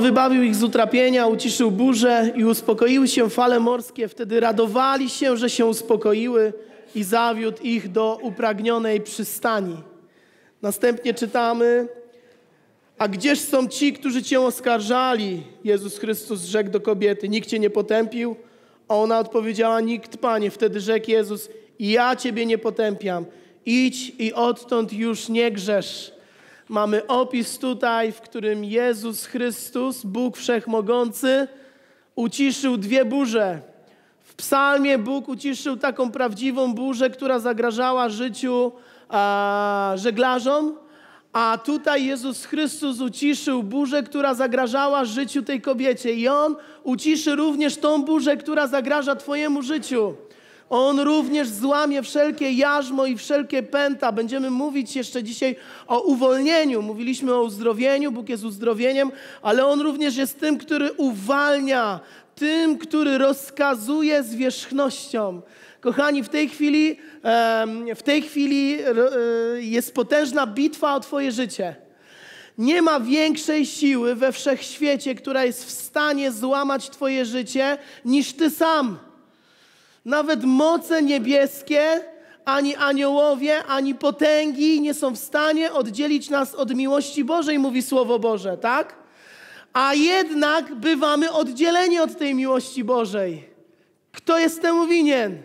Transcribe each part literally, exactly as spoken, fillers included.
wybawił ich z utrapienia, uciszył burzę i uspokoiły się fale morskie. Wtedy radowali się, że się uspokoiły i zawiódł ich do upragnionej przystani. Następnie czytamy: a gdzież są ci, którzy cię oskarżali? Jezus Chrystus rzekł do kobiety: nikt cię nie potępił? A ona odpowiedziała: nikt, Panie. Wtedy rzekł Jezus: ja ciebie nie potępiam. Idź i odtąd już nie grzesz. Mamy opis tutaj, w którym Jezus Chrystus, Bóg Wszechmogący, uciszył dwie burze. W psalmie Bóg uciszył taką prawdziwą burzę, która zagrażała życiu a, żeglarzom, a tutaj Jezus Chrystus uciszył burzę, która zagrażała życiu tej kobiecie. I On uciszy również tą burzę, która zagraża twojemu życiu. On również złamie wszelkie jarzmo i wszelkie pęta. Będziemy mówić jeszcze dzisiaj o uwolnieniu. Mówiliśmy o uzdrowieniu, Bóg jest uzdrowieniem, ale On również jest tym, który uwalnia, tym, który rozkazuje zwierzchnością. Kochani, w tej chwili, w tej chwili jest potężna bitwa o twoje życie. Nie ma większej siły we wszechświecie, która jest w stanie złamać twoje życie, niż ty sam. Nawet moce niebieskie, ani aniołowie, ani potęgi nie są w stanie oddzielić nas od miłości Bożej, mówi Słowo Boże, tak? A jednak bywamy oddzieleni od tej miłości Bożej. Kto jest temu winien?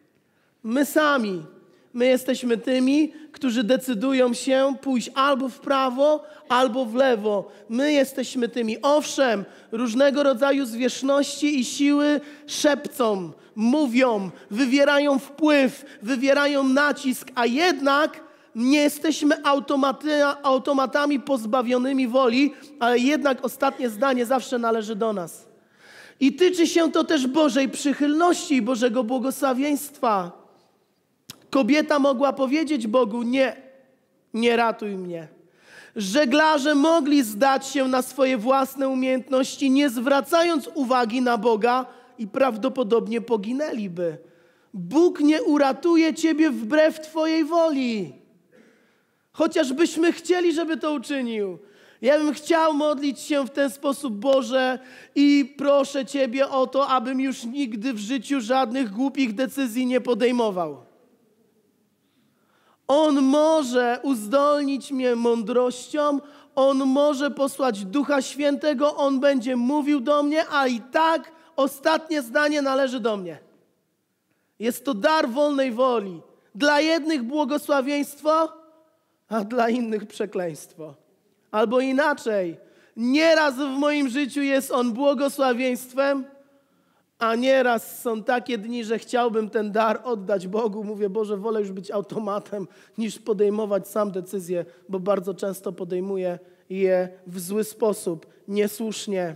My sami. My jesteśmy tymi, którzy decydują się pójść albo w prawo, albo w lewo. My jesteśmy tymi. Owszem, różnego rodzaju zwierzchności i siły szepcą, mówią, wywierają wpływ, wywierają nacisk, a jednak nie jesteśmy automaty, automatami pozbawionymi woli, ale jednak ostatnie zdanie zawsze należy do nas. I tyczy się to też Bożej przychylności i Bożego błogosławieństwa. Kobieta mogła powiedzieć Bogu: nie, nie ratuj mnie. Żeglarze mogli zdać się na swoje własne umiejętności, nie zwracając uwagi na Boga, i prawdopodobnie poginęliby. Bóg nie uratuje ciebie wbrew twojej woli. Chociażbyśmy chcieli, żeby to uczynił. Ja bym chciał modlić się w ten sposób: Boże, i proszę Ciebie o to, abym już nigdy w życiu żadnych głupich decyzji nie podejmował. On może uzdolnić mnie mądrością, On może posłać Ducha Świętego, On będzie mówił do mnie, a i tak ostatnie zdanie należy do mnie. Jest to dar wolnej woli. Dla jednych błogosławieństwo, a dla innych przekleństwo. Albo inaczej, nieraz w moim życiu jest On błogosławieństwem, a nieraz są takie dni, że chciałbym ten dar oddać Bogu. Mówię: Boże, wolę już być automatem, niż podejmować sam decyzje, bo bardzo często podejmuję je w zły sposób, niesłusznie.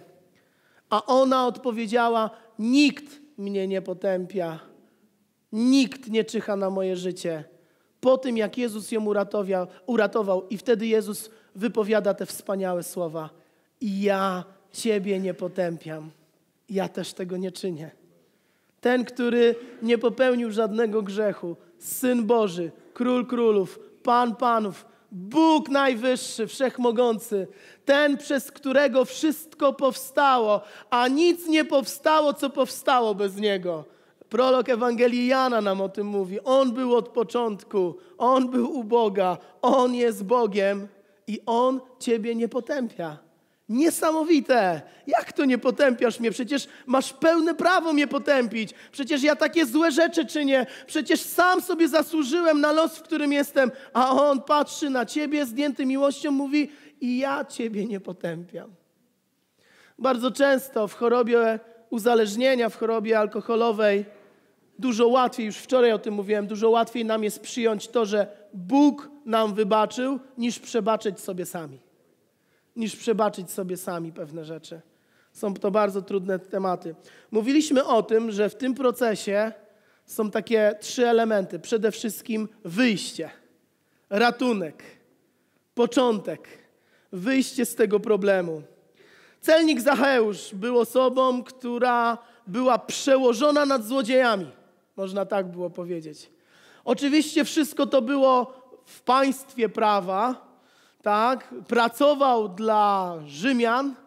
A ona odpowiedziała: nikt mnie nie potępia, nikt nie czyha na moje życie. Po tym, jak Jezus ją uratował, uratował i wtedy Jezus wypowiada te wspaniałe słowa: i ja Ciebie nie potępiam. Ja też tego nie czynię. Ten, który nie popełnił żadnego grzechu, Syn Boży, Król Królów, Pan Panów, Bóg Najwyższy, Wszechmogący, ten, przez którego wszystko powstało, a nic nie powstało, co powstało bez Niego. Prolog Ewangelii Jana nam o tym mówi. On był od początku, On był u Boga, On jest Bogiem i On Ciebie nie potępia. Niesamowite! Jak to nie potępiasz mnie? Przecież masz pełne prawo mnie potępić. Przecież ja takie złe rzeczy czynię. Przecież sam sobie zasłużyłem na los, w którym jestem. A On patrzy na Ciebie zdjęty miłością, mówi: i ja Ciebie nie potępiam. Bardzo często w chorobie uzależnienia, w chorobie alkoholowej dużo łatwiej, już wczoraj o tym mówiłem, dużo łatwiej nam jest przyjąć to, że Bóg nam wybaczył, niż przebaczyć sobie sami. Niż przebaczyć sobie sami pewne rzeczy. Są to bardzo trudne tematy. Mówiliśmy o tym, że w tym procesie są takie trzy elementy. Przede wszystkim wyjście, ratunek, początek, wyjście z tego problemu. Celnik Zacheusz był osobą, która była przełożona nad złodziejami. Można tak było powiedzieć. Oczywiście wszystko to było w państwie prawa, tak? Pracował dla Rzymian,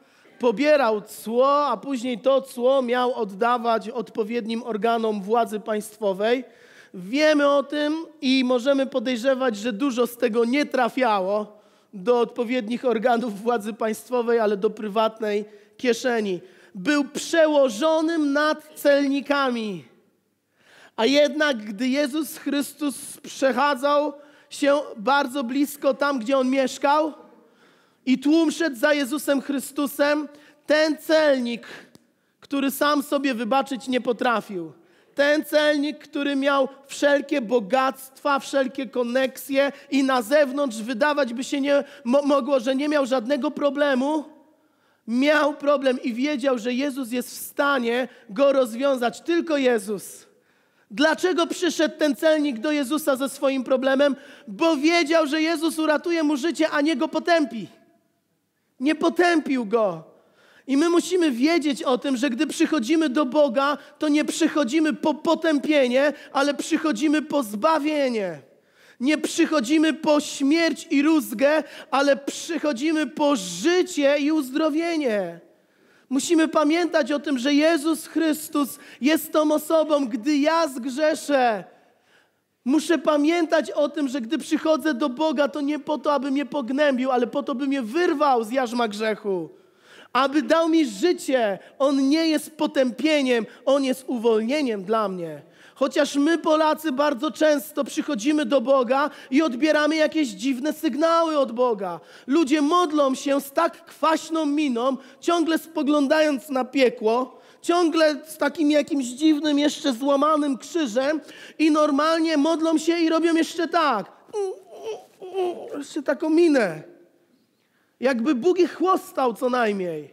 pobierał cło, a później to cło miał oddawać odpowiednim organom władzy państwowej. Wiemy o tym i możemy podejrzewać, że dużo z tego nie trafiało do odpowiednich organów władzy państwowej, ale do prywatnej kieszeni. Był przełożonym nad celnikami. A jednak, gdy Jezus Chrystus przechadzał się bardzo blisko tam, gdzie On mieszkał i tłum szedł za Jezusem Chrystusem, ten celnik, który sam sobie wybaczyć nie potrafił, ten celnik, który miał wszelkie bogactwa, wszelkie koneksje i na zewnątrz wydawać by się nie mo- mogło, że nie miał żadnego problemu, miał problem i wiedział, że Jezus jest w stanie go rozwiązać. Tylko Jezus. Dlaczego przyszedł ten celnik do Jezusa ze swoim problemem? Bo wiedział, że Jezus uratuje mu życie, a nie go potępi. Nie potępił go. I my musimy wiedzieć o tym, że gdy przychodzimy do Boga, to nie przychodzimy po potępienie, ale przychodzimy po zbawienie. Nie przychodzimy po śmierć i rózgę, ale przychodzimy po życie i uzdrowienie. Musimy pamiętać o tym, że Jezus Chrystus jest tą osobą, gdy ja zgrzeszę. Muszę pamiętać o tym, że gdy przychodzę do Boga, to nie po to, aby mnie pognębił, ale po to, by mnie wyrwał z jarzma grzechu. Aby dał mi życie. On nie jest potępieniem, On jest uwolnieniem dla mnie. Chociaż my, Polacy, bardzo często przychodzimy do Boga i odbieramy jakieś dziwne sygnały od Boga. Ludzie modlą się z tak kwaśną miną, ciągle spoglądając na piekło, ciągle z takim jakimś dziwnym, jeszcze złamanym krzyżem i normalnie modlą się i robią jeszcze tak. Jeszcze taką minę. Jakby Bóg ich chłostał co najmniej.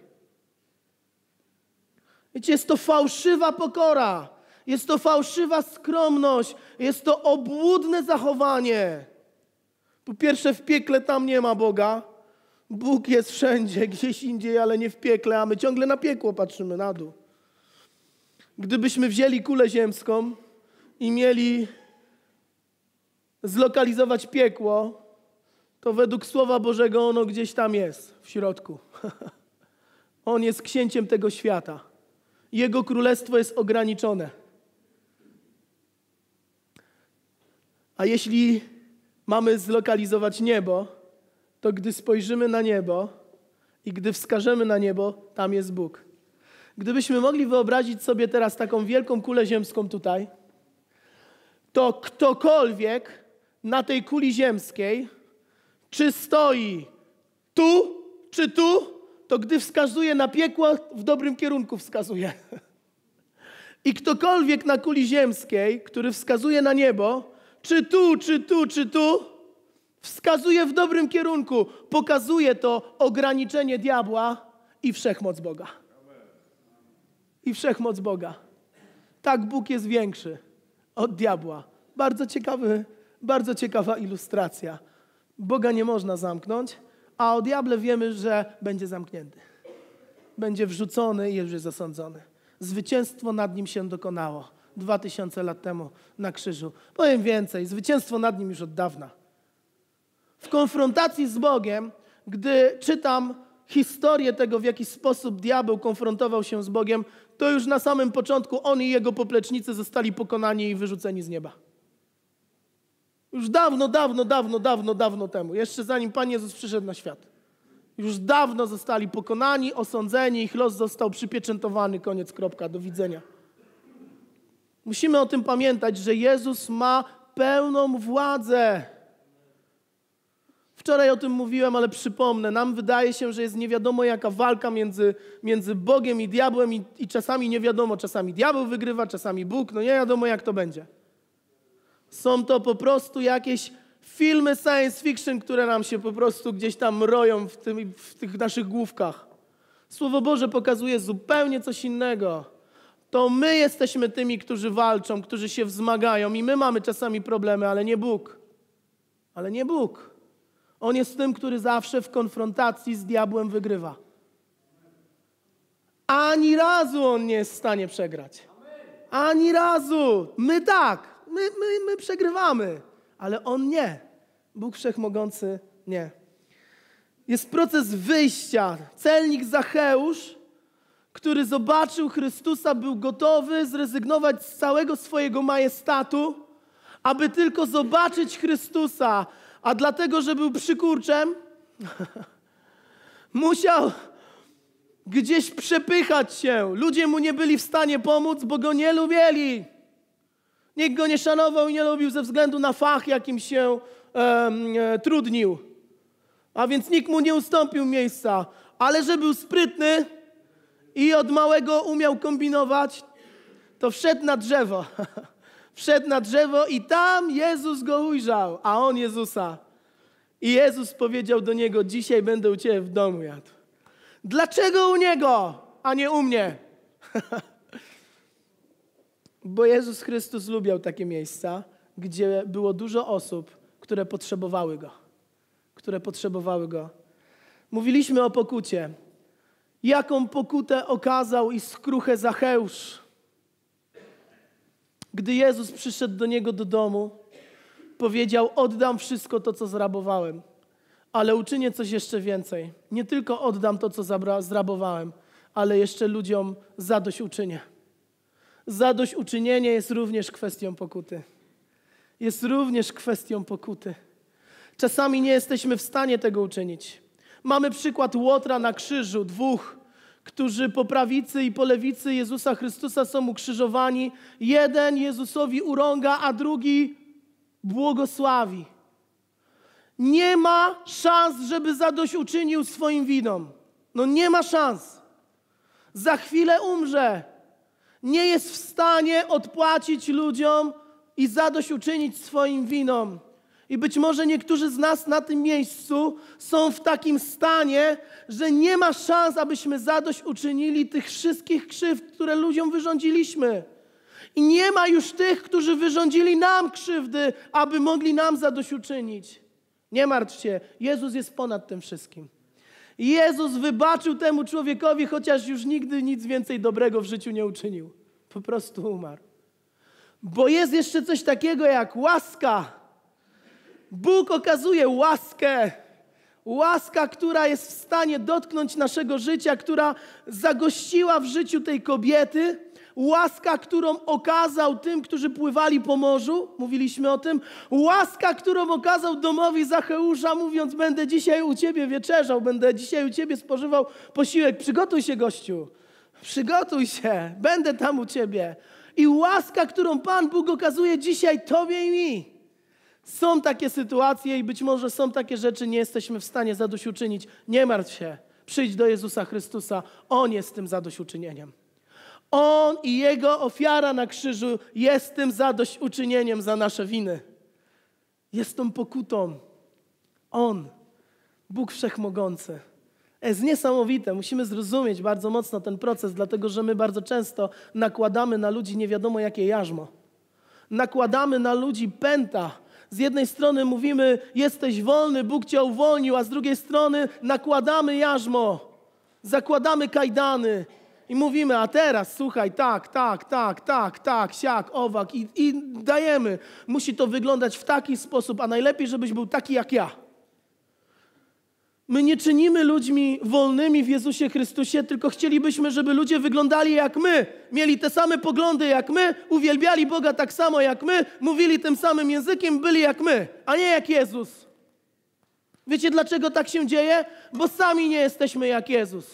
Wiecie, jest to fałszywa pokora. Jest to fałszywa skromność. Jest to obłudne zachowanie. Po pierwsze, w piekle tam nie ma Boga. Bóg jest wszędzie, gdzieś indziej, ale nie w piekle, a my ciągle na piekło patrzymy, na dół. Gdybyśmy wzięli kulę ziemską i mieli zlokalizować piekło, to według Słowa Bożego ono gdzieś tam jest, w środku. On jest księciem tego świata. Jego królestwo jest ograniczone. A jeśli mamy zlokalizować niebo, to gdy spojrzymy na niebo i gdy wskażemy na niebo, tam jest Bóg. Gdybyśmy mogli wyobrazić sobie teraz taką wielką kulę ziemską tutaj, to ktokolwiek na tej kuli ziemskiej, czy stoi tu, czy tu, to gdy wskazuje na piekło, w dobrym kierunku wskazuje. I ktokolwiek na kuli ziemskiej, który wskazuje na niebo, czy tu, czy tu, czy tu, wskazuje w dobrym kierunku. Pokazuje to ograniczenie diabła i wszechmoc Boga. I wszechmoc Boga. Tak, Bóg jest większy od diabła. Bardzo ciekawy, bardzo ciekawa ilustracja. Boga nie można zamknąć, a o diable wiemy, że będzie zamknięty. Będzie wrzucony i już jest zasądzony. Zwycięstwo nad nim się dokonało. Dwa tysiące lat temu na krzyżu. Powiem więcej, zwycięstwo nad nim już od dawna. W konfrontacji z Bogiem, gdy czytam historię tego, w jaki sposób diabeł konfrontował się z Bogiem, to już na samym początku on i jego poplecznicy zostali pokonani i wyrzuceni z nieba. Już dawno, dawno, dawno, dawno, dawno temu, jeszcze zanim Pan Jezus przyszedł na świat. Już dawno zostali pokonani, osądzeni, ich los został przypieczętowany, koniec, kropka, do widzenia. Musimy o tym pamiętać, że Jezus ma pełną władzę. Wczoraj o tym mówiłem, ale przypomnę. Nam wydaje się, że jest nie wiadomo jaka walka między, między Bogiem i diabłem i, i czasami nie wiadomo. Czasami diabeł wygrywa, czasami Bóg. No nie wiadomo jak to będzie. Są to po prostu jakieś filmy science fiction, które nam się po prostu gdzieś tam roją w, tym, w tych naszych główkach. Słowo Boże pokazuje zupełnie coś innego. To my jesteśmy tymi, którzy walczą, którzy się wzmagają i my mamy czasami problemy, ale nie Bóg. Ale nie Bóg. On jest tym, który zawsze w konfrontacji z diabłem wygrywa. Ani razu on nie jest w stanie przegrać. Ani razu. My tak. My, my, my przegrywamy. Ale on nie. Bóg Wszechmogący nie. jest proces wyjścia. Celnik Zacheusz, który zobaczył Chrystusa, był gotowy zrezygnować z całego swojego majestatu, aby tylko zobaczyć Chrystusa. A dlatego, że był przykurczem, musiał gdzieś przepychać się. Ludzie mu nie byli w stanie pomóc, bo go nie lubili. Nikt go nie szanował i nie lubił ze względu na fach, jakim się um, e, trudnił. A więc nikt mu nie ustąpił miejsca. Ale że był sprytny i od małego umiał kombinować, to wszedł na drzewo. Wszedł na drzewo i tam Jezus go ujrzał, a on Jezusa. I Jezus powiedział do niego: dzisiaj będę u ciebie w domu jadł. Dlaczego u niego, a nie u mnie? Bo Jezus Chrystus lubiał takie miejsca, gdzie było dużo osób, które potrzebowały Go. Które potrzebowały Go. Mówiliśmy o pokucie. Jaką pokutę okazał i skruchę Zacheusz? Gdy Jezus przyszedł do niego do domu, powiedział: oddam wszystko to, co zrabowałem, ale uczynię coś jeszcze więcej. Nie tylko oddam to, co zabra- zrabowałem, ale jeszcze ludziom zadośćuczynię. Zadośćuczynienie jest również kwestią pokuty. Jest również kwestią pokuty. Czasami nie jesteśmy w stanie tego uczynić. Mamy przykład Łotra na krzyżu, dwóch, którzy po prawicy i po lewicy Jezusa Chrystusa są ukrzyżowani. Jeden Jezusowi urąga, a drugi błogosławi. Nie ma szans, żeby zadośćuczynił swoim winom. No nie ma szans. Za chwilę umrze. Nie jest w stanie odpłacić ludziom i zadośćuczynić swoim winom. I być może niektórzy z nas na tym miejscu są w takim stanie, że nie ma szans, abyśmy zadośćuczynili tych wszystkich krzywd, które ludziom wyrządziliśmy. I nie ma już tych, którzy wyrządzili nam krzywdy, aby mogli nam zadośćuczynić. Nie martw się, Jezus jest ponad tym wszystkim. Jezus wybaczył temu człowiekowi, chociaż już nigdy nic więcej dobrego w życiu nie uczynił. Po prostu umarł. Bo jest jeszcze coś takiego jak łaska. Bóg okazuje łaskę. Łaska, która jest w stanie dotknąć naszego życia, która zagościła w życiu tej kobiety. Łaska, którą okazał tym, którzy pływali po morzu. Mówiliśmy o tym. Łaska, którą okazał domowi Zacheusza, mówiąc: będę dzisiaj u ciebie wieczerzał, będę dzisiaj u ciebie spożywał posiłek. Przygotuj się, gościu. Przygotuj się. Będę tam u ciebie. I łaska, którą Pan Bóg okazuje dzisiaj tobie i mi. Są takie sytuacje i być może są takie rzeczy, nie jesteśmy w stanie zadośćuczynić. Nie martw się. Przyjdź do Jezusa Chrystusa. On jest tym zadośćuczynieniem. On i Jego ofiara na krzyżu jest tym zadośćuczynieniem za nasze winy. Jest tą pokutą. On, Bóg Wszechmogący. Jest niesamowite. Musimy zrozumieć bardzo mocno ten proces, dlatego że my bardzo często nakładamy na ludzi nie wiadomo jakie jarzmo. Nakładamy na ludzi pęta. Z jednej strony mówimy: jesteś wolny, Bóg cię uwolnił, a z drugiej strony nakładamy jarzmo. Zakładamy kajdany. I mówimy: a teraz słuchaj, tak, tak, tak, tak, tak, siak, owak i, i dajemy. Musi to wyglądać w taki sposób, a najlepiej, żebyś był taki jak ja. My nie czynimy ludźmi wolnymi w Jezusie Chrystusie, tylko chcielibyśmy, żeby ludzie wyglądali jak my, mieli te same poglądy jak my, uwielbiali Boga tak samo jak my, mówili tym samym językiem, byli jak my, a nie jak Jezus. Wiecie, dlaczego tak się dzieje? Bo sami nie jesteśmy jak Jezus.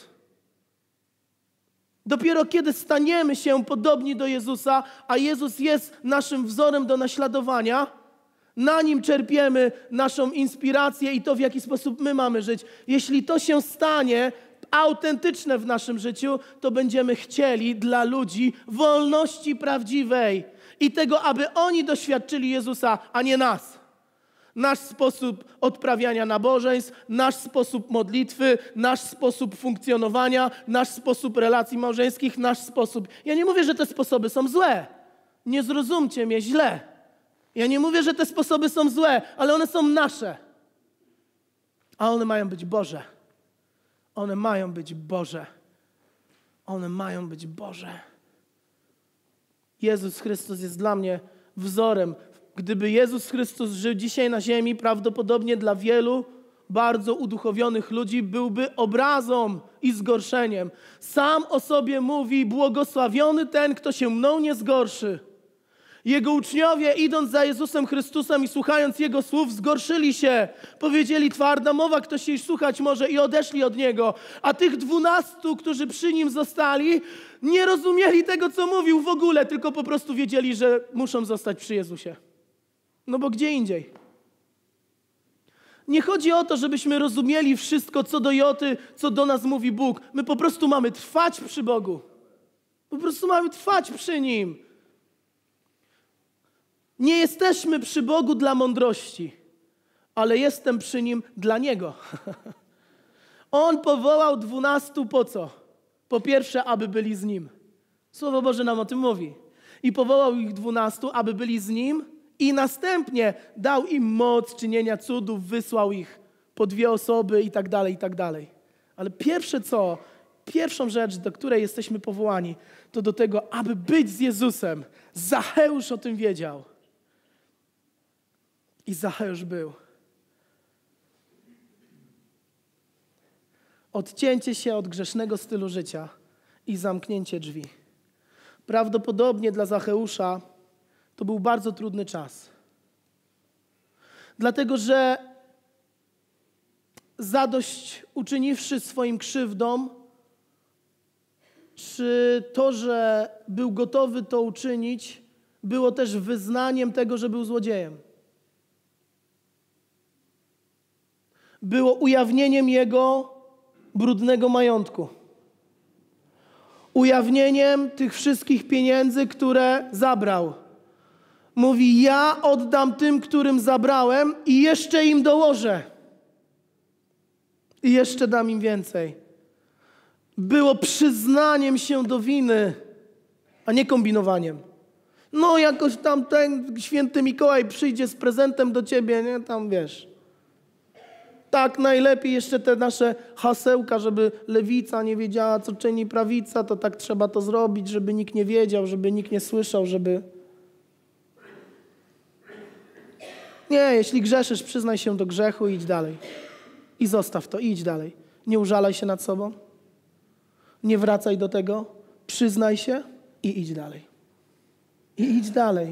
Dopiero kiedy staniemy się podobni do Jezusa, a Jezus jest naszym wzorem do naśladowania, na Nim czerpiemy naszą inspirację i to, w jaki sposób my mamy żyć. Jeśli to się stanie autentyczne w naszym życiu, to będziemy chcieli dla ludzi wolności prawdziwej i tego, aby oni doświadczyli Jezusa, a nie nas. Nasz sposób odprawiania nabożeństw, nasz sposób modlitwy, nasz sposób funkcjonowania, nasz sposób relacji małżeńskich, nasz sposób... Ja nie mówię, że te sposoby są złe. Nie zrozumcie mnie źle. Ja nie mówię, że te sposoby są złe, ale one są nasze. A one mają być Boże. One mają być Boże. One mają być Boże. Jezus Chrystus jest dla mnie wzorem. Gdyby Jezus Chrystus żył dzisiaj na ziemi, prawdopodobnie dla wielu bardzo uduchowionych ludzi byłby obrazą i zgorszeniem. Sam o sobie mówi: błogosławiony ten, kto się mną nie zgorszy. Jego uczniowie, idąc za Jezusem Chrystusem i słuchając Jego słów, zgorszyli się. Powiedzieli: twarda mowa, kto się jej słuchać może, i odeszli od Niego. A tych dwunastu, którzy przy Nim zostali, nie rozumieli tego, co mówił w ogóle, tylko po prostu wiedzieli, że muszą zostać przy Jezusie. No bo gdzie indziej? Nie chodzi o to, żebyśmy rozumieli wszystko, co do joty, co do nas mówi Bóg. My po prostu mamy trwać przy Bogu. Po prostu mamy trwać przy Nim. Nie jesteśmy przy Bogu dla mądrości, ale jestem przy Nim dla Niego. On powołał dwunastu po co? Po pierwsze, aby byli z Nim. Słowo Boże nam o tym mówi. I powołał ich dwunastu, aby byli z Nim, i następnie dał im moc czynienia cudów, wysłał ich po dwie osoby i tak dalej, i tak dalej. Ale pierwsze co, pierwszą rzecz, do której jesteśmy powołani, to do tego, aby być z Jezusem. Zacheusz o tym wiedział. I Zacheusz był. Odcięcie się od grzesznego stylu życia i zamknięcie drzwi. Prawdopodobnie dla Zacheusza to był bardzo trudny czas. Dlatego, że zadość uczyniwszy swoim krzywdom, czy to, że był gotowy to uczynić, było też wyznaniem tego, że był złodziejem. Było ujawnieniem jego brudnego majątku. Ujawnieniem tych wszystkich pieniędzy, które zabrał. Mówi: ja oddam tym, którym zabrałem, i jeszcze im dołożę. I jeszcze dam im więcej. Było przyznaniem się do winy, a nie kombinowaniem. No jakoś tam ten święty Mikołaj przyjdzie z prezentem do ciebie, nie? Tam wiesz. Tak, najlepiej jeszcze te nasze hasełka, żeby lewica nie wiedziała, co czyni prawica, to tak trzeba to zrobić, żeby nikt nie wiedział, żeby nikt nie słyszał, żeby... Nie, jeśli grzeszysz, przyznaj się do grzechu i idź dalej. I zostaw to, i idź dalej. Nie użalaj się nad sobą. Nie wracaj do tego. Przyznaj się i idź dalej. I idź dalej.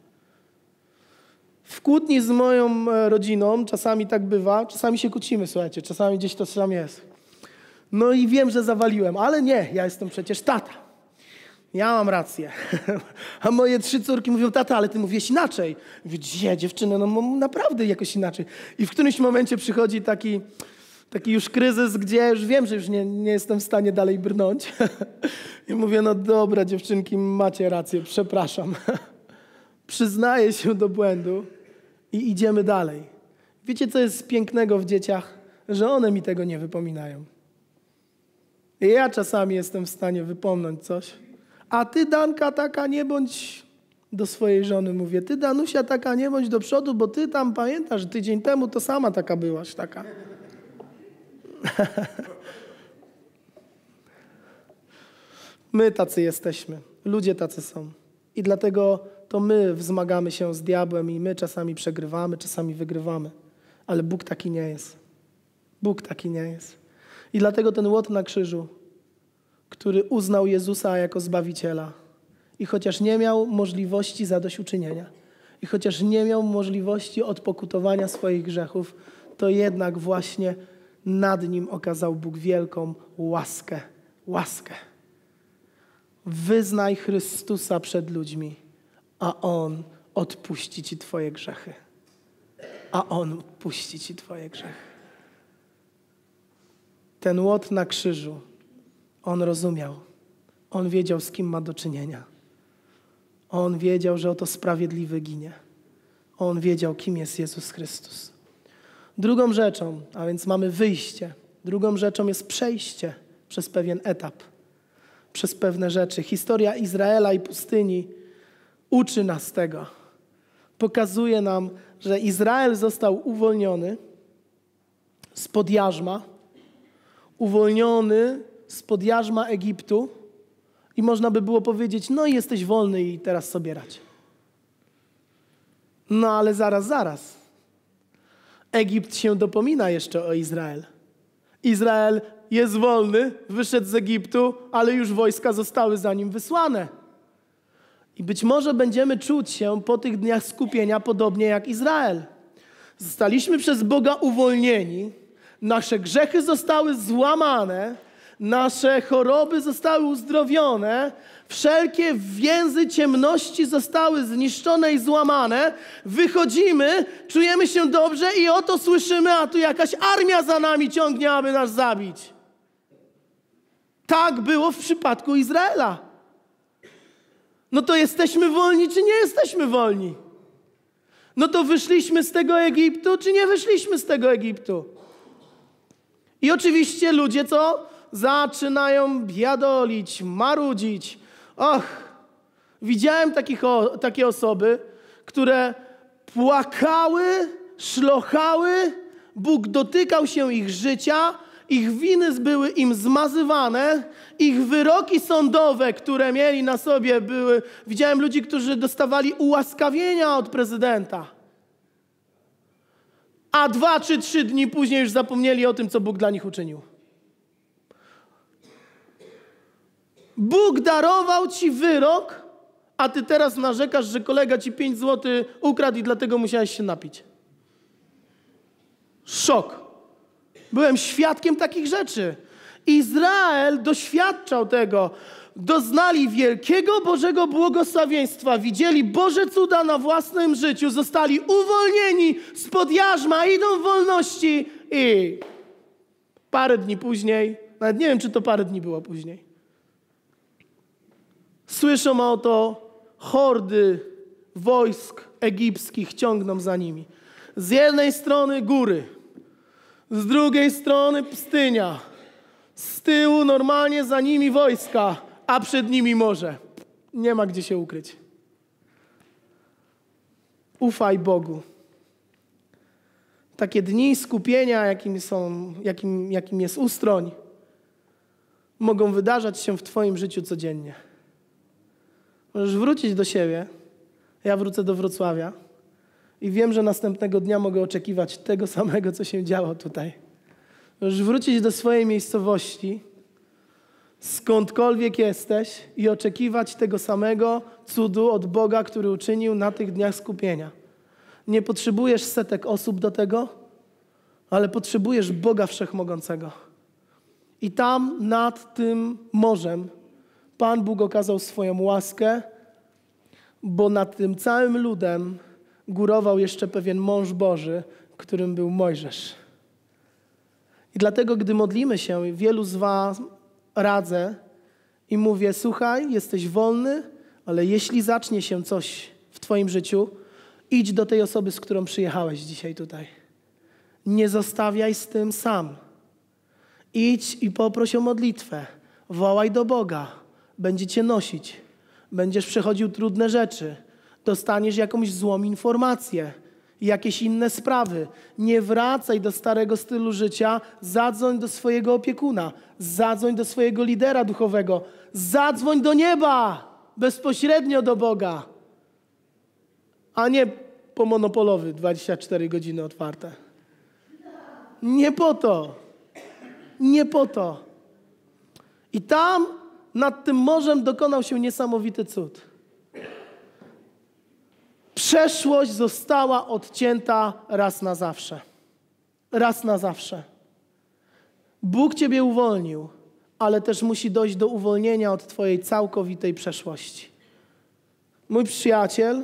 W kłótni z moją rodziną, czasami tak bywa, czasami się kłócimy, słuchajcie, czasami gdzieś to sam jest. No i wiem, że zawaliłem, ale nie, ja jestem przecież tata. Ja mam rację. A moje trzy córki mówią: tata, ale ty mówisz inaczej. Mówię: gdzie, dziewczyny, no naprawdę jakoś inaczej. I w którymś momencie przychodzi taki, taki już kryzys, gdzie już wiem, że już nie, nie jestem w stanie dalej brnąć. I mówię: no dobra, dziewczynki, macie rację, przepraszam. Przyznaję się do błędu i idziemy dalej. Wiecie, co jest pięknego w dzieciach? Że one mi tego nie wypominają. I ja czasami jestem w stanie wypomnieć coś. A ty, Danka, taka nie bądź, do swojej żony mówię: ty, Danusia, taka nie bądź do przodu, bo ty tam pamiętasz, że tydzień temu to sama taka byłaś, taka. My tacy jesteśmy. Ludzie tacy są. I dlatego to my wzmagamy się z diabłem i my czasami przegrywamy, czasami wygrywamy. Ale Bóg taki nie jest. Bóg taki nie jest. I dlatego ten łot na krzyżu, który uznał Jezusa jako Zbawiciela, i chociaż nie miał możliwości zadośćuczynienia, i chociaż nie miał możliwości odpokutowania swoich grzechów, to jednak właśnie nad nim okazał Bóg wielką łaskę. Łaskę. Wyznaj Chrystusa przed ludźmi, a On odpuści ci twoje grzechy. A On odpuści ci twoje grzechy. Ten łot na krzyżu, on rozumiał. On wiedział, z kim ma do czynienia. On wiedział, że oto sprawiedliwy ginie. On wiedział, kim jest Jezus Chrystus. Drugą rzeczą, a więc mamy wyjście. Drugą rzeczą jest przejście przez pewien etap. Przez pewne rzeczy. Historia Izraela i pustyni uczy nas tego. Pokazuje nam, że Izrael został uwolniony spod jarzma, uwolniony spod jarzma Egiptu i można by było powiedzieć: no i jesteś wolny i teraz sobie radź. No ale zaraz, zaraz. Egipt się dopomina jeszcze o Izrael. Izrael jest wolny, wyszedł z Egiptu, ale już wojska zostały za nim wysłane. I być może będziemy czuć się po tych dniach skupienia podobnie jak Izrael. Zostaliśmy przez Boga uwolnieni, nasze grzechy zostały złamane, nasze choroby zostały uzdrowione, wszelkie więzy ciemności zostały zniszczone i złamane. Wychodzimy, czujemy się dobrze i oto słyszymy, a tu jakaś armia za nami ciągnie, aby nas zabić. Tak było w przypadku Izraela. No to jesteśmy wolni, czy nie jesteśmy wolni? No to wyszliśmy z tego Egiptu, czy nie wyszliśmy z tego Egiptu? I oczywiście ludzie co? Zaczynają biadolić, marudzić. Och, widziałem takich, o, takie osoby, które płakały, szlochały, Bóg dotykał się ich życia, ich winy były im zmazywane, ich wyroki sądowe, które mieli na sobie były... Widziałem ludzi, którzy dostawali ułaskawienia od prezydenta. A dwa czy trzy dni później już zapomnieli o tym, co Bóg dla nich uczynił. Bóg darował ci wyrok, a ty teraz narzekasz, że kolega ci pięć złotych ukradł i dlatego musiałeś się napić. Szok. Byłem świadkiem takich rzeczy. Izrael doświadczał tego. Doznali wielkiego Bożego błogosławieństwa. Widzieli Boże cuda na własnym życiu. Zostali uwolnieni spod jarzma, idą w wolności i parę dni później, nawet nie wiem, czy to parę dni było później, słyszą o to hordy wojsk egipskich ciągną za nimi. Z jednej strony góry, z drugiej strony pustynia, z tyłu normalnie za nimi wojska, a przed nimi morze. Nie ma gdzie się ukryć. Ufaj Bogu. Takie dni skupienia, jakim, są, jakim, jakim jest Ustroń, mogą wydarzać się w twoim życiu codziennie. Możesz wrócić do siebie. Ja wrócę do Wrocławia i wiem, że następnego dnia mogę oczekiwać tego samego, co się działo tutaj. Możesz wrócić do swojej miejscowości, skądkolwiek jesteś i oczekiwać tego samego cudu od Boga, który uczynił na tych dniach skupienia. Nie potrzebujesz setek osób do tego, ale potrzebujesz Boga Wszechmogącego. I tam nad tym morzem Pan Bóg okazał swoją łaskę, bo nad tym całym ludem górował jeszcze pewien mąż Boży, którym był Mojżesz. I dlatego, gdy modlimy się, wielu z was radzę i mówię, słuchaj, jesteś wolny, ale jeśli zacznie się coś w twoim życiu, idź do tej osoby, z którą przyjechałeś dzisiaj tutaj. Nie zostawiaj z tym sam. Idź i poproś o modlitwę. Wołaj do Boga. Będzie cię nosić. Będziesz przechodził trudne rzeczy. Dostaniesz jakąś złą informację. Jakieś inne sprawy. Nie wracaj do starego stylu życia. Zadzwoń do swojego opiekuna. Zadzwoń do swojego lidera duchowego. Zadzwoń do nieba. Bezpośrednio do Boga. A nie po monopolowy dwadzieścia cztery godziny otwarte. Nie po to. Nie po to. I tam nad tym morzem dokonał się niesamowity cud. Przeszłość została odcięta raz na zawsze. Raz na zawsze. Bóg ciebie uwolnił, ale też musi dojść do uwolnienia od twojej całkowitej przeszłości. Mój przyjaciel,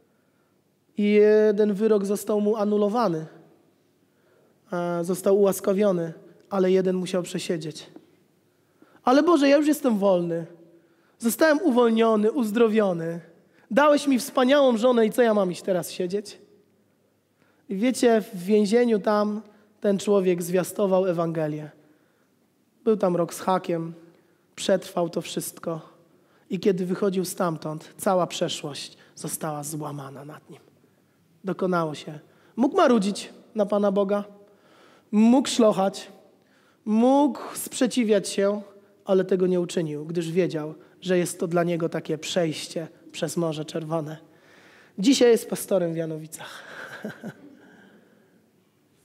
jeden wyrok został mu anulowany. Został ułaskawiony, ale jeden musiał przesiedzieć. Ale Boże, ja już jestem wolny. Zostałem uwolniony, uzdrowiony. Dałeś mi wspaniałą żonę i co ja mam iść teraz siedzieć? I wiecie, w więzieniu tam ten człowiek zwiastował Ewangelię. Był tam rok z hakiem, przetrwał to wszystko. I kiedy wychodził stamtąd, cała przeszłość została złamana nad nim. Dokonało się. Mógł marudzić na Pana Boga, mógł szlochać, mógł sprzeciwiać się, ale tego nie uczynił, gdyż wiedział, że jest to dla niego takie przejście przez Morze Czerwone. Dzisiaj jest pastorem w Janowicach.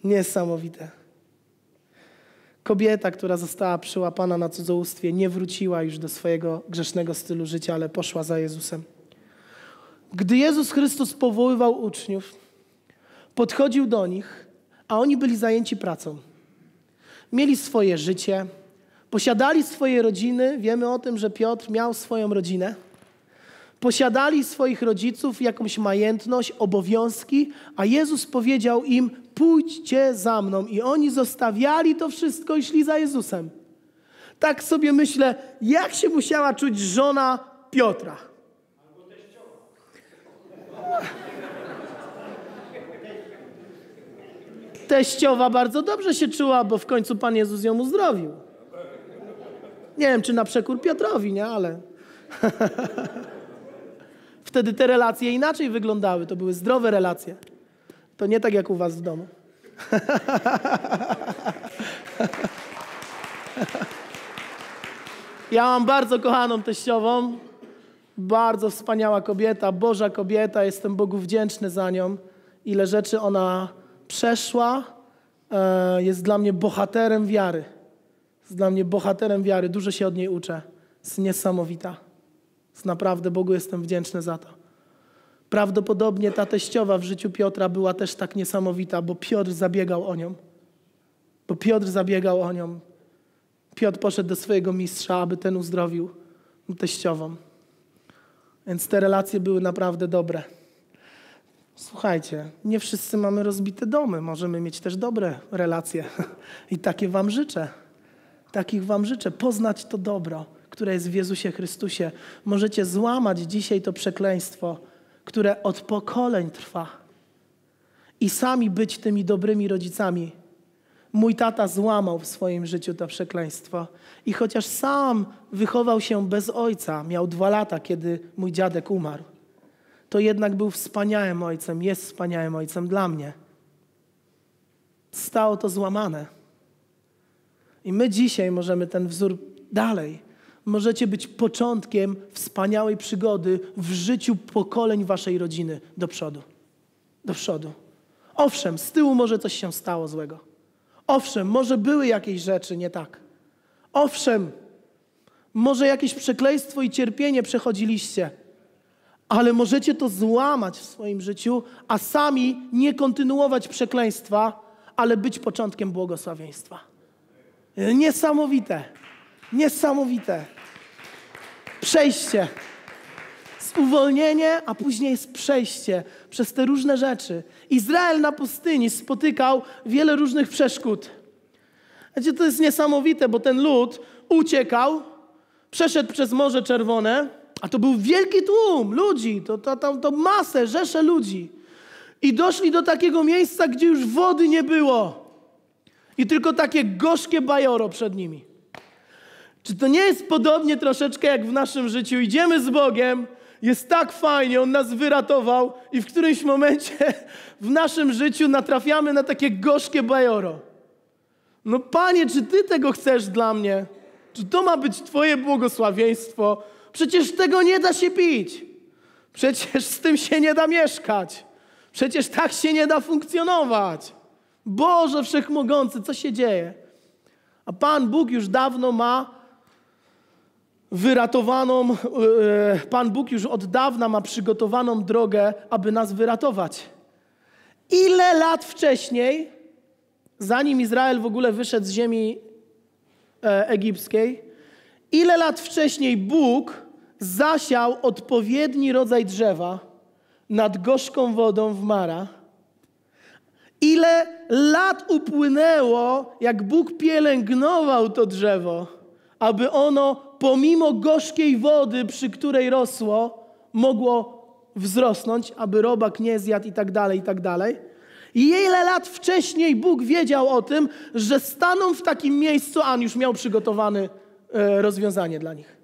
Niesamowite. Kobieta, która została przyłapana na cudzołóstwie, nie wróciła już do swojego grzesznego stylu życia, ale poszła za Jezusem. Gdy Jezus Chrystus powoływał uczniów, podchodził do nich, a oni byli zajęci pracą. Mieli swoje życie, posiadali swoje rodziny. Wiemy o tym, że Piotr miał swoją rodzinę. Posiadali swoich rodziców, jakąś majętność, obowiązki, a Jezus powiedział im: pójdźcie za mną. I oni zostawiali to wszystko i szli za Jezusem. Tak sobie myślę, jak się musiała czuć żona Piotra. Teściowa bardzo dobrze się czuła, bo w końcu Pan Jezus ją uzdrowił. Nie wiem, czy na przekór Piotrowi, nie? Ale wtedy te relacje inaczej wyglądały. To były zdrowe relacje. To nie tak jak u was w domu. Ja mam bardzo kochaną teściową. Bardzo wspaniała kobieta, Boża kobieta. Jestem Bogu wdzięczny za nią. Ile rzeczy ona przeszła. Jest dla mnie bohaterem wiary. Jest dla mnie bohaterem wiary. Dużo się od niej uczę. Jest niesamowita. Jest naprawdę Bogu jestem wdzięczny za to. Prawdopodobnie ta teściowa w życiu Piotra była też tak niesamowita, bo Piotr zabiegał o nią. Bo Piotr zabiegał o nią. Piotr poszedł do swojego mistrza, aby ten uzdrowił teściową. Więc te relacje były naprawdę dobre. Słuchajcie, nie wszyscy mamy rozbite domy. Możemy mieć też dobre relacje. I takie wam życzę. Takich wam życzę. Poznać to dobro, które jest w Jezusie Chrystusie. Możecie złamać dzisiaj to przekleństwo, które od pokoleń trwa. I sami być tymi dobrymi rodzicami. Mój tata złamał w swoim życiu to przekleństwo. I chociaż sam wychował się bez ojca, miał dwa lata, kiedy mój dziadek umarł, to jednak był wspaniałym ojcem, jest wspaniałym ojcem dla mnie. Stało to złamane. I my dzisiaj możemy ten wzór dalej. Możecie być początkiem wspaniałej przygody w życiu pokoleń waszej rodziny do przodu. Do przodu. Owszem, z tyłu może coś się stało złego. Owszem, może były jakieś rzeczy nie tak. Owszem, może jakieś przekleństwo i cierpienie przechodziliście. Ale możecie to złamać w swoim życiu, a sami nie kontynuować przekleństwa, ale być początkiem błogosławieństwa. Niesamowite. Niesamowite. Przejście. Jest uwolnienie, a później jest przejście przez te różne rzeczy. Izrael na pustyni spotykał wiele różnych przeszkód. Wiecie, to jest niesamowite, bo ten lud uciekał, przeszedł przez Morze Czerwone, a to był wielki tłum ludzi, to, to, to, to masę, rzesze ludzi. I doszli do takiego miejsca, gdzie już wody nie było. I tylko takie gorzkie bajoro przed nimi. Czy to nie jest podobnie troszeczkę jak w naszym życiu? Idziemy z Bogiem, jest tak fajnie, On nas wyratował i w którymś momencie w naszym życiu natrafiamy na takie gorzkie bajoro. No Panie, czy Ty tego chcesz dla mnie? Czy to ma być Twoje błogosławieństwo? Przecież tego nie da się pić. Przecież z tym się nie da mieszkać. Przecież tak się nie da funkcjonować. Boże Wszechmogący, co się dzieje? A Pan Bóg już dawno ma wyratowaną, Pan Bóg już od dawna ma przygotowaną drogę, aby nas wyratować. Ile lat wcześniej, zanim Izrael w ogóle wyszedł z ziemi egipskiej, ile lat wcześniej Bóg zasiał odpowiedni rodzaj drzewa nad gorzką wodą w Mara. Ile lat upłynęło, jak Bóg pielęgnował to drzewo, aby ono pomimo gorzkiej wody, przy której rosło, mogło wzrosnąć, aby robak nie zjadł i tak dalej, i tak dalej. I ile lat wcześniej Bóg wiedział o tym, że staną w takim miejscu, a On już miał przygotowane e, rozwiązanie dla nich.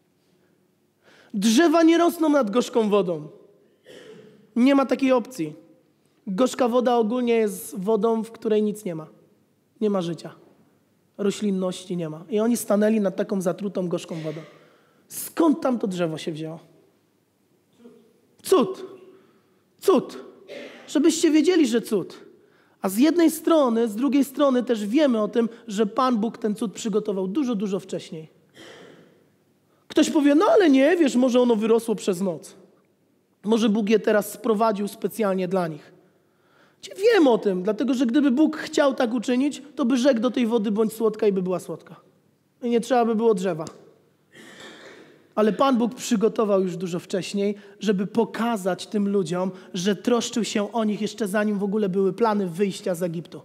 Drzewa nie rosną nad gorzką wodą. Nie ma takiej opcji. Gorzka woda ogólnie jest wodą, w której nic nie ma. Nie ma życia. Roślinności nie ma. I oni stanęli nad taką zatrutą, gorzką wodą. Skąd tam to drzewo się wzięło? Cud. Cud. Żebyście wiedzieli, że cud. A z jednej strony, z drugiej strony też wiemy o tym, że Pan Bóg ten cud przygotował dużo, dużo wcześniej. Ktoś powie, no ale nie, wiesz, może ono wyrosło przez noc. Może Bóg je teraz sprowadził specjalnie dla nich. Wiem o tym, dlatego że gdyby Bóg chciał tak uczynić, to by rzekł do tej wody bądź słodka i by była słodka. I nie trzeba by było drzewa. Ale Pan Bóg przygotował już dużo wcześniej, żeby pokazać tym ludziom, że troszczył się o nich jeszcze zanim w ogóle były plany wyjścia z Egiptu.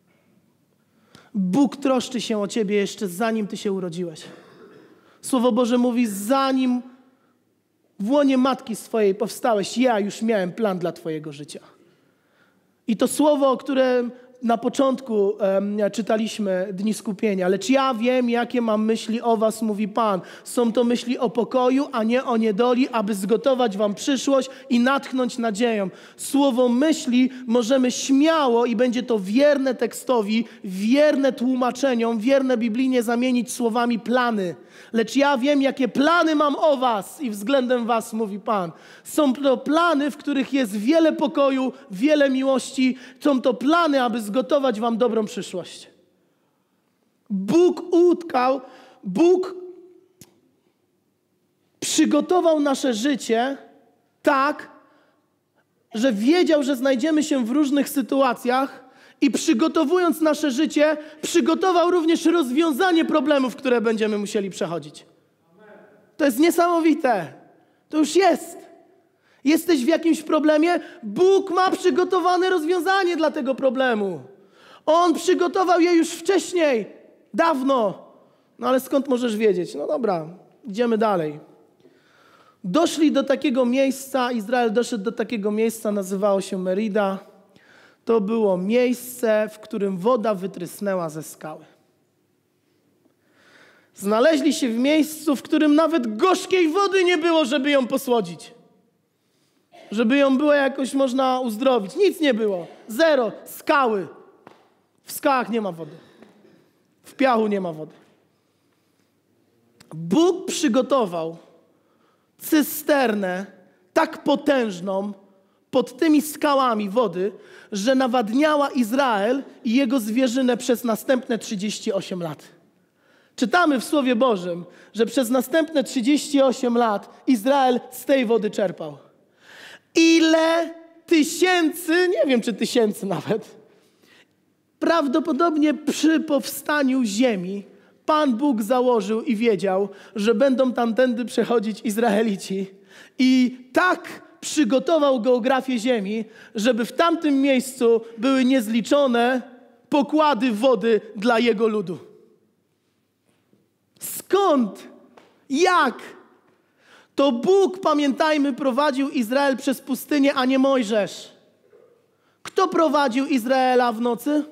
Bóg troszczy się o ciebie jeszcze zanim ty się urodziłeś. Słowo Boże mówi, zanim w łonie matki swojej powstałeś, ja już miałem plan dla twojego życia. I to słowo, o którym na początku um, czytaliśmy Dni Skupienia. Lecz ja wiem, jakie mam myśli o was, mówi Pan. Są to myśli o pokoju, a nie o niedoli, aby zgotować wam przyszłość i natchnąć nadzieją. Słowo myśli możemy śmiało, i będzie to wierne tekstowi, wierne tłumaczeniom, wierne biblijnie zamienić słowami plany. Lecz ja wiem, jakie plany mam o was i względem was, mówi Pan. Są to plany, w których jest wiele pokoju, wiele miłości. Są to plany, aby zgotować wam dobrą przyszłość. Bóg utkał, Bóg przygotował nasze życie tak, że wiedział, że znajdziemy się w różnych sytuacjach i przygotowując nasze życie, przygotował również rozwiązanie problemów, które będziemy musieli przechodzić. To jest niesamowite. To już jest. Jesteś w jakimś problemie, Bóg ma przygotowane rozwiązanie dla tego problemu. On przygotował je już wcześniej, dawno. No ale skąd możesz wiedzieć? No dobra, idziemy dalej. Doszli do takiego miejsca, Izrael doszedł do takiego miejsca, nazywało się Merida. To było miejsce, w którym woda wytrysnęła ze skały. Znaleźli się w miejscu, w którym nawet gorzkiej wody nie było, żeby ją posłodzić. Żeby ją było jakoś można uzdrowić. Nic nie było. Zero. Skały. W skałach nie ma wody. W piachu nie ma wody. Bóg przygotował cysternę tak potężną pod tymi skałami wody, że nawadniała Izrael i jego zwierzynę przez następne trzydzieści osiem lat. Czytamy w Słowie Bożym, że przez następne trzydzieści osiem lat Izrael z tej wody czerpał. Ile tysięcy, nie wiem czy tysięcy nawet, prawdopodobnie przy powstaniu ziemi Pan Bóg założył i wiedział, że będą tamtędy przechodzić Izraelici. I tak przygotował geografię ziemi, żeby w tamtym miejscu były niezliczone pokłady wody dla jego ludu. Skąd? Jak? To Bóg, pamiętajmy, prowadził Izrael przez pustynię, a nie Mojżesz. Kto prowadził Izraela w nocy?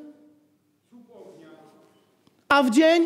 A w dzień?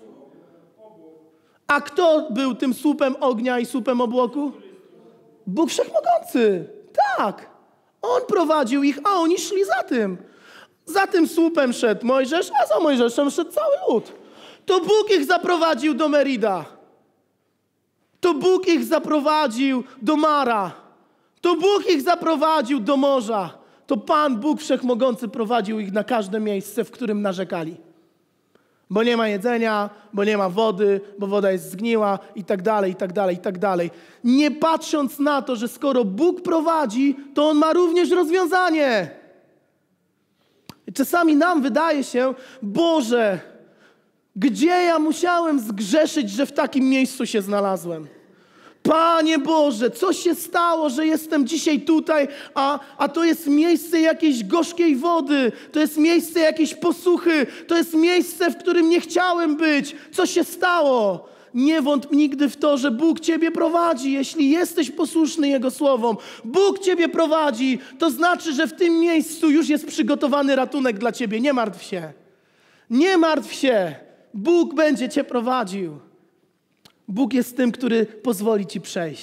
A kto był tym słupem ognia i słupem obłoku? Bóg Wszechmogący. Tak. On prowadził ich, a oni szli za tym. Za tym słupem szedł Mojżesz, a za Mojżeszem szedł cały lud. To Bóg ich zaprowadził do Merida. To Bóg ich zaprowadził do Mara. To Bóg ich zaprowadził do morza. To Pan Bóg Wszechmogący prowadził ich na każde miejsce, w którym narzekali. Bo nie ma jedzenia, bo nie ma wody, bo woda jest zgniła i tak dalej, i tak dalej, i tak dalej. Nie patrząc na to, że skoro Bóg prowadzi, to On ma również rozwiązanie. I czasami nam wydaje się, Boże, gdzie ja musiałem zgrzeszyć, że w takim miejscu się znalazłem? Panie Boże, co się stało, że jestem dzisiaj tutaj, a, a to jest miejsce jakiejś gorzkiej wody, to jest miejsce jakiejś posuchy, to jest miejsce, w którym nie chciałem być. Co się stało? Nie wątp nigdy w to, że Bóg ciebie prowadzi, jeśli jesteś posłuszny Jego słowom. Bóg ciebie prowadzi, to znaczy, że w tym miejscu już jest przygotowany ratunek dla ciebie. Nie martw się. Nie martw się. Bóg będzie cię prowadził. Bóg jest tym, który pozwoli ci przejść.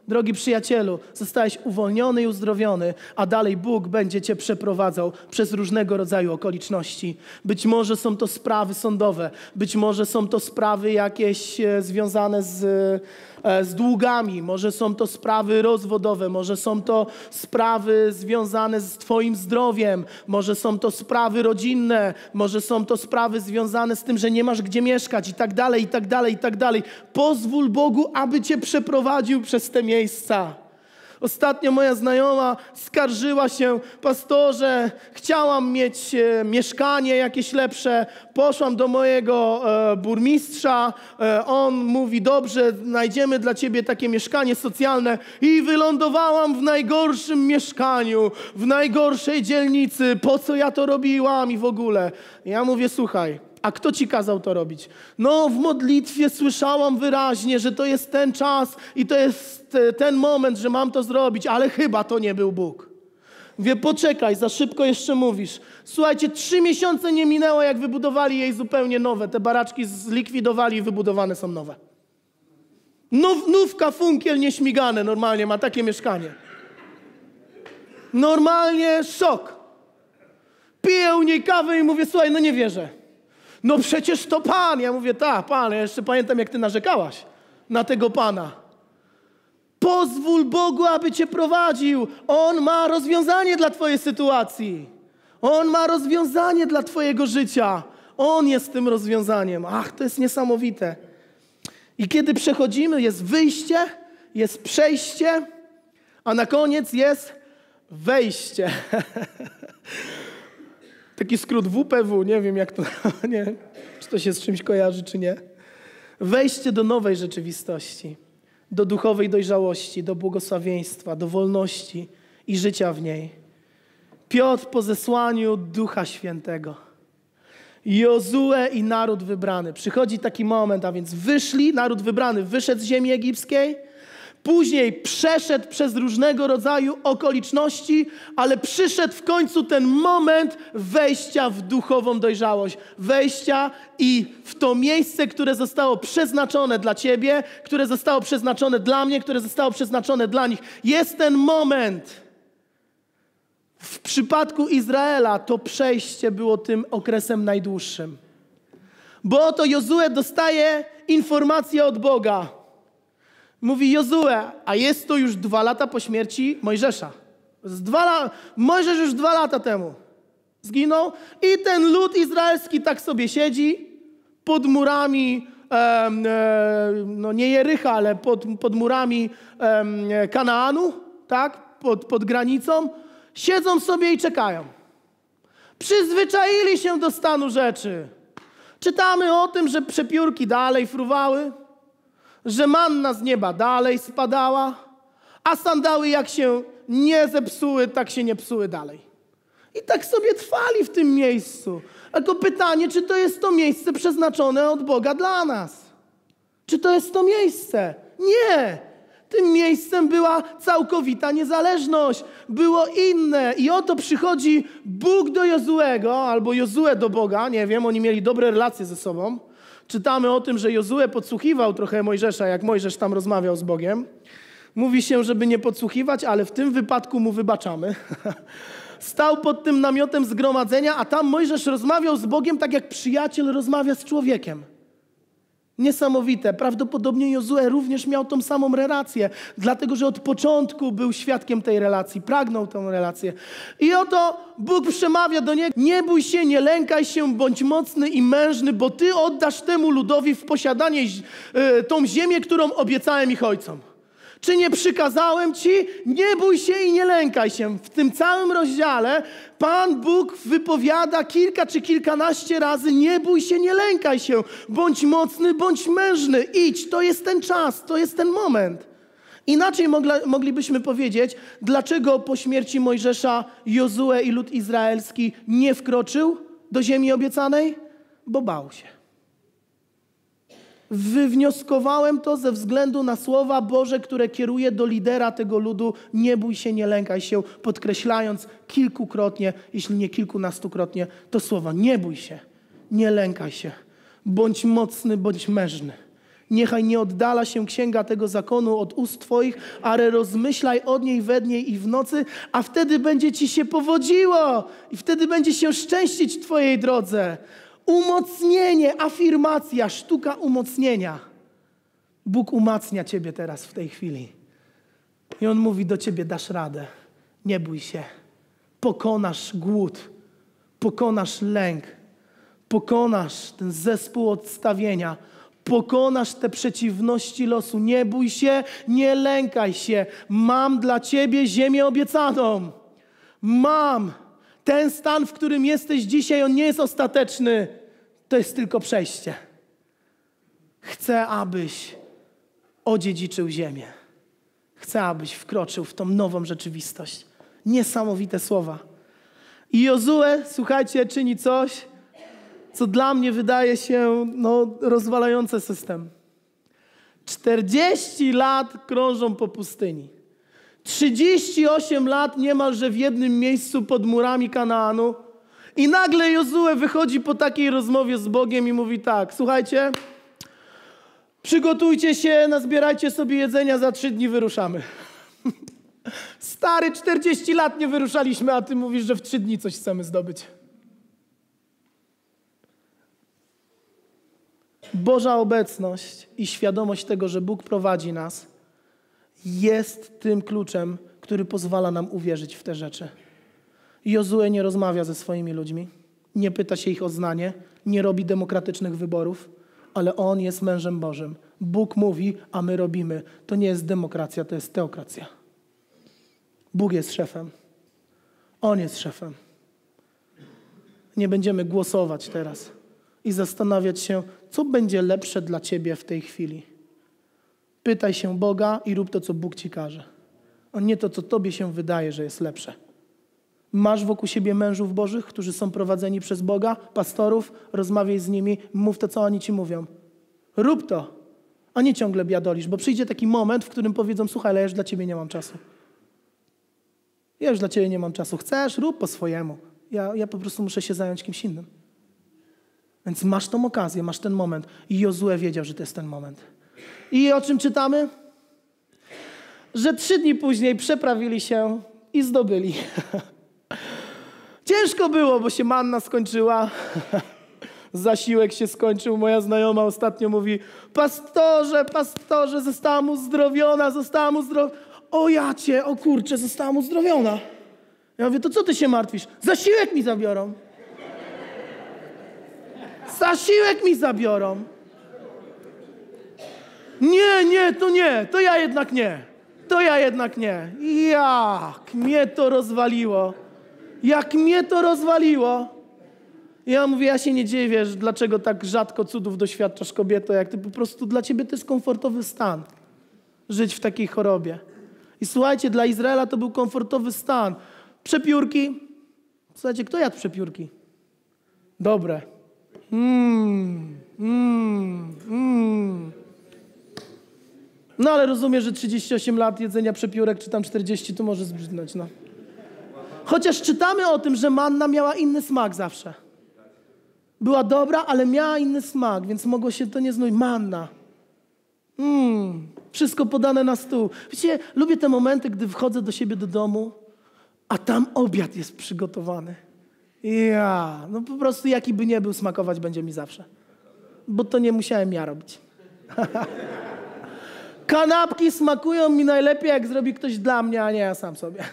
Drogi przyjacielu, zostałeś uwolniony i uzdrowiony, a dalej Bóg będzie cię przeprowadzał przez różnego rodzaju okoliczności. Być może są to sprawy sądowe, być może są to sprawy jakieś e, związane z, e, z długami, może są to sprawy rozwodowe, może są to sprawy związane z twoim zdrowiem, może są to sprawy rodzinne, może są to sprawy związane z tym, że nie masz gdzie mieszkać i tak dalej, i tak dalej, i tak dalej. Pozwól Bogu, aby cię przeprowadził przez te miejsca. Ostatnio moja znajoma skarżyła się, pastorze, chciałam mieć e, mieszkanie jakieś lepsze, poszłam do mojego e, burmistrza, e, on mówi, dobrze, znajdziemy dla ciebie takie mieszkanie socjalne i wylądowałam w najgorszym mieszkaniu, w najgorszej dzielnicy, po co ja to robiłam i w ogóle. Ja mówię, słuchaj, a kto ci kazał to robić? No w modlitwie słyszałam wyraźnie, że to jest ten czas i to jest ten moment, że mam to zrobić, ale chyba to nie był Bóg. Mówię, poczekaj, za szybko jeszcze mówisz. Słuchajcie, trzy miesiące nie minęło, jak wybudowali jej zupełnie nowe. Te baraczki zlikwidowali i wybudowane są nowe. Now, nówka, funkiel, nieśmigane normalnie, ma takie mieszkanie. Normalnie szok. Piję u niej kawę i mówię, słuchaj, no nie wierzę. No przecież to Pan. Ja mówię, tak, Pan, ja jeszcze pamiętam, jak ty narzekałaś na tego Pana. Pozwól Bogu, aby cię prowadził. On ma rozwiązanie dla twojej sytuacji. On ma rozwiązanie dla twojego życia. On jest tym rozwiązaniem. Ach, to jest niesamowite. I kiedy przechodzimy, jest wyjście, jest przejście, a na koniec jest wejście. Taki skrót W P W, nie wiem jak to, nie, czy to się z czymś kojarzy, czy nie. Wejście do nowej rzeczywistości, do duchowej dojrzałości, do błogosławieństwa, do wolności i życia w niej. Piotr po zesłaniu Ducha Świętego. Jozue i naród wybrany. Przychodzi taki moment, a więc wyszli, naród wybrany wyszedł z ziemi egipskiej, później przeszedł przez różnego rodzaju okoliczności, ale przyszedł w końcu ten moment wejścia w duchową dojrzałość. Wejścia i w to miejsce, które zostało przeznaczone dla ciebie, które zostało przeznaczone dla mnie, które zostało przeznaczone dla nich. Jest ten moment. W przypadku Izraela to przejście było tym okresem najdłuższym. Bo oto Jozue dostaje informację od Boga. Mówi Jozue, a jest to już dwa lata po śmierci Mojżesza. Z dwa la... Mojżesz już dwa lata temu zginął i ten lud izraelski tak sobie siedzi pod murami, e, e, no nie Jericha, ale pod, pod murami e, Kanaanu, tak, pod, pod granicą. Siedzą sobie i czekają. Przyzwyczaili się do stanu rzeczy. Czytamy o tym, że przepiórki dalej fruwały, że manna z nieba dalej spadała, a sandały jak się nie zepsuły, tak się nie psuły dalej. I tak sobie trwali w tym miejscu. Tylko pytanie, czy to jest to miejsce przeznaczone od Boga dla nas? Czy to jest to miejsce? Nie! Tym miejscem była całkowita niezależność. Było inne. I oto przychodzi Bóg do Jozuego, albo Jozue do Boga, nie wiem, oni mieli dobre relacje ze sobą. Czytamy o tym, że Jozue podsłuchiwał trochę Mojżesza, jak Mojżesz tam rozmawiał z Bogiem. Mówi się, żeby nie podsłuchiwać, ale w tym wypadku mu wybaczamy. Stał pod tym namiotem zgromadzenia, a tam Mojżesz rozmawiał z Bogiem tak, jak przyjaciel rozmawia z człowiekiem. Niesamowite. Prawdopodobnie Jozue również miał tą samą relację, dlatego że od początku był świadkiem tej relacji, pragnął tą relację. I oto Bóg przemawia do niego: nie bój się, nie lękaj się, bądź mocny i mężny, bo ty oddasz temu ludowi w posiadanie y, tą ziemię, którą obiecałem ich ojcom. Czy nie przykazałem ci? Nie bój się i nie lękaj się. W tym całym rozdziale Pan Bóg wypowiada kilka czy kilkanaście razy: nie bój się, nie lękaj się. Bądź mocny, bądź mężny. Idź, to jest ten czas, to jest ten moment. Inaczej mogla, moglibyśmy powiedzieć, dlaczego po śmierci Mojżesza Jozue i lud izraelski nie wkroczył do ziemi obiecanej? Bo bał się. Wywnioskowałem to ze względu na słowa Boże, które kieruje do lidera tego ludu: nie bój się, nie lękaj się, podkreślając kilkukrotnie, jeśli nie kilkunastokrotnie, to słowa: nie bój się, nie lękaj się, bądź mocny, bądź mężny. Niechaj nie oddala się księga tego zakonu od ust Twoich, ale rozmyślaj o niej we dnie i w nocy, a wtedy będzie Ci się powodziło i wtedy będzie się szczęścić w Twojej drodze. Umocnienie, afirmacja, sztuka umocnienia. Bóg umacnia Ciebie teraz w tej chwili. I On mówi do Ciebie, dasz radę. Nie bój się. Pokonasz głód. Pokonasz lęk. Pokonasz ten zespół odstawienia. Pokonasz te przeciwności losu. Nie bój się, nie lękaj się. Mam dla Ciebie ziemię obiecaną. Mam. Ten stan, w którym jesteś dzisiaj, on nie jest ostateczny. To jest tylko przejście. Chcę, abyś odziedziczył ziemię. Chcę, abyś wkroczył w tą nową rzeczywistość. Niesamowite słowa. I Jozue, słuchajcie, czyni coś, co dla mnie wydaje się no, rozwalające system. czterdzieści lat krążą po pustyni. trzydzieści osiem lat niemalże w jednym miejscu pod murami Kanaanu. I nagle Jozue wychodzi po takiej rozmowie z Bogiem i mówi tak, słuchajcie, przygotujcie się, nazbierajcie sobie jedzenia, za trzy dni wyruszamy. Stary, czterdzieści lat nie wyruszaliśmy, a ty mówisz, że w trzy dni coś chcemy zdobyć. Boża obecność i świadomość tego, że Bóg prowadzi nas, jest tym kluczem, który pozwala nam uwierzyć w te rzeczy. Jozue nie rozmawia ze swoimi ludźmi, nie pyta się ich o zdanie, nie robi demokratycznych wyborów, ale on jest mężem Bożym. Bóg mówi, a my robimy. To nie jest demokracja, to jest teokracja. Bóg jest szefem. On jest szefem. Nie będziemy głosować teraz i zastanawiać się, co będzie lepsze dla ciebie w tej chwili. Pytaj się Boga i rób to, co Bóg ci każe, a nie to, co tobie się wydaje, że jest lepsze. Masz wokół siebie mężów Bożych, którzy są prowadzeni przez Boga, pastorów, rozmawiaj z nimi, mów to, co oni ci mówią. Rób to, a nie ciągle biadolisz, bo przyjdzie taki moment, w którym powiedzą, słuchaj, ale ja już dla ciebie nie mam czasu. Ja już dla ciebie nie mam czasu. Chcesz? Rób po swojemu. Ja, ja po prostu muszę się zająć kimś innym. Więc masz tą okazję, masz ten moment. I Jozue wiedział, że to jest ten moment. I o czym czytamy? Że trzy dni później przeprawili się i zdobyli. Ciężko było, bo się manna skończyła. Zasiłek się skończył. Moja znajoma ostatnio mówi, pastorze, pastorze, zostałam uzdrowiona, zostałam uzdrowiona. O ja cię, o kurczę, zostałam uzdrowiona. Ja mówię, to co ty się martwisz? Zasiłek mi zabiorą. Zasiłek mi zabiorą. Nie, nie, to nie, to ja jednak nie. To ja jednak nie. Jak mnie to rozwaliło. Jak mnie to rozwaliło. Ja mówię, ja się nie dziwię, dlaczego tak rzadko cudów doświadczasz, kobieto, jak ty po prostu, dla ciebie to jest komfortowy stan. Żyć w takiej chorobie. I słuchajcie, dla Izraela to był komfortowy stan. Przepiórki. Słuchajcie, kto jadł przepiórki? Dobre. Mmm, mmm, mmm. No ale rozumiem, że trzydzieści osiem lat jedzenia przepiórek, czy tam czterdzieści, to może zbrzydnąć, no. Chociaż czytamy o tym, że manna miała inny smak zawsze. Była dobra, ale miała inny smak, więc mogło się to nie znudzić. Manna. Mmm. Wszystko podane na stół. Wiecie, lubię te momenty, gdy wchodzę do siebie do domu, a tam obiad jest przygotowany. Ja, no po prostu jaki by nie był, smakować będzie mi zawsze. Bo to nie musiałem ja robić. Kanapki smakują mi najlepiej, jak zrobi ktoś dla mnie, a nie ja sam sobie.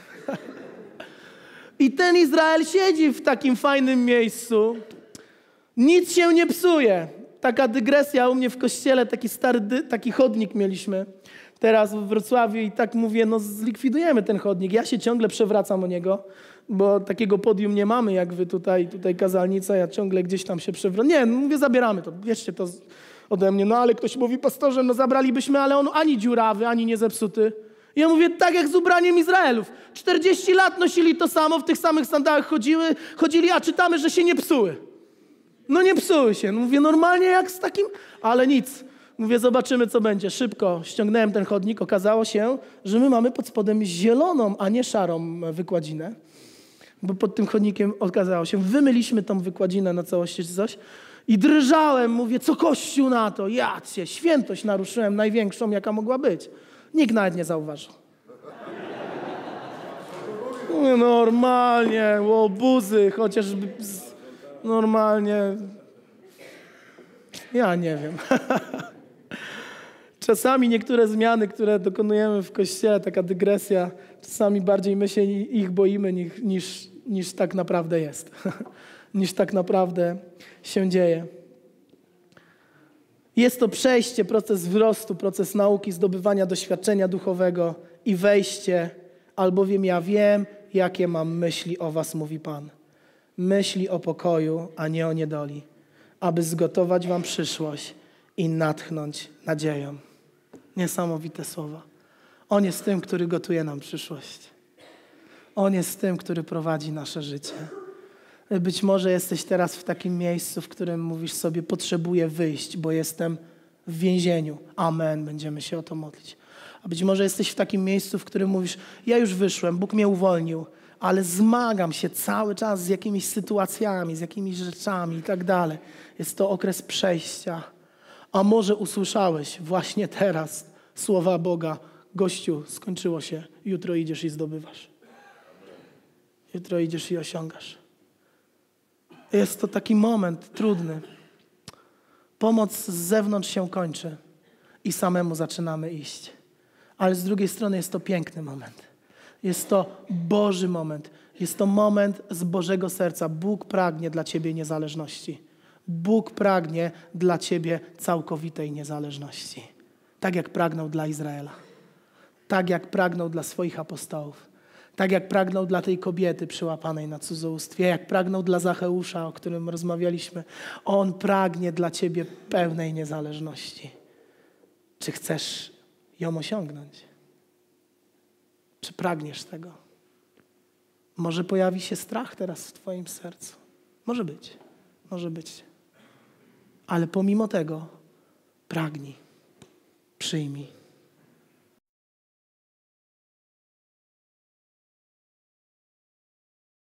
I ten Izrael siedzi w takim fajnym miejscu. Nic się nie psuje. Taka dygresja, u mnie w kościele taki stary, taki chodnik mieliśmy teraz w Wrocławiu i tak mówię, no zlikwidujemy ten chodnik. Ja się ciągle przewracam o niego, bo takiego podium nie mamy jak wy tutaj, tutaj kazalnica, ja ciągle gdzieś tam się przewracam. Nie, no mówię, zabieramy to, bierzcie to ode mnie. No ale ktoś mówi, pastorze, no zabralibyśmy, ale on ani dziurawy, ani nie zepsuty. I ja mówię, tak jak z ubraniem Izraelów. czterdzieści lat nosili to samo, w tych samych sandałach chodziły, chodzili, a czytamy, że się nie psuły. No nie psuły się. No mówię, normalnie jak z takim, ale nic. Mówię, zobaczymy, co będzie. Szybko ściągnąłem ten chodnik. Okazało się, że my mamy pod spodem zieloną, a nie szarą wykładzinę. Bo pod tym chodnikiem okazało się, wymyliśmy tą wykładzinę na całości czy coś I drżałem, mówię, co Kościół na to? Ja cię, świętość naruszyłem, największą, jaka mogła być. Nikt nawet nie zauważył. Normalnie, łobuzy, chociażby normalnie. Ja nie wiem. Czasami niektóre zmiany, które dokonujemy w Kościele, taka dygresja, czasami bardziej my się ich boimy niż, niż, niż tak naprawdę jest. niż tak naprawdę się dzieje. Jest to przejście, proces wzrostu, proces nauki, zdobywania doświadczenia duchowego i wejście, albowiem ja wiem, jakie mam myśli o was, mówi Pan. Myśli o pokoju, a nie o niedoli, aby zgotować wam przyszłość i natchnąć nadzieją. Niesamowite słowa. On jest tym, który gotuje nam przyszłość. On jest tym, który prowadzi nasze życie. Być może jesteś teraz w takim miejscu, w którym mówisz sobie, potrzebuję wyjść, bo jestem w więzieniu. Amen, będziemy się o to modlić. A być może jesteś w takim miejscu, w którym mówisz, ja już wyszłem, Bóg mnie uwolnił, ale zmagam się cały czas z jakimiś sytuacjami, z jakimiś rzeczami i tak dalej. Jest to okres przejścia. A może usłyszałeś właśnie teraz słowa Boga, gościu, skończyło się, jutro idziesz i zdobywasz. Jutro idziesz i osiągasz. Jest to taki moment trudny. Pomoc z zewnątrz się kończy i samemu zaczynamy iść. Ale z drugiej strony jest to piękny moment. Jest to Boży moment. Jest to moment z Bożego serca. Bóg pragnie dla ciebie niezależności. Bóg pragnie dla ciebie całkowitej niezależności. Tak jak pragnął dla Izraela. Tak jak pragnął dla swoich apostołów. Tak jak pragnął dla tej kobiety przyłapanej na cudzołóstwie, jak pragnął dla Zacheusza, o którym rozmawialiśmy. On pragnie dla ciebie pełnej niezależności. Czy chcesz ją osiągnąć? Czy pragniesz tego? Może pojawi się strach teraz w twoim sercu. Może być. Może być. Ale pomimo tego pragnij. Przyjmij.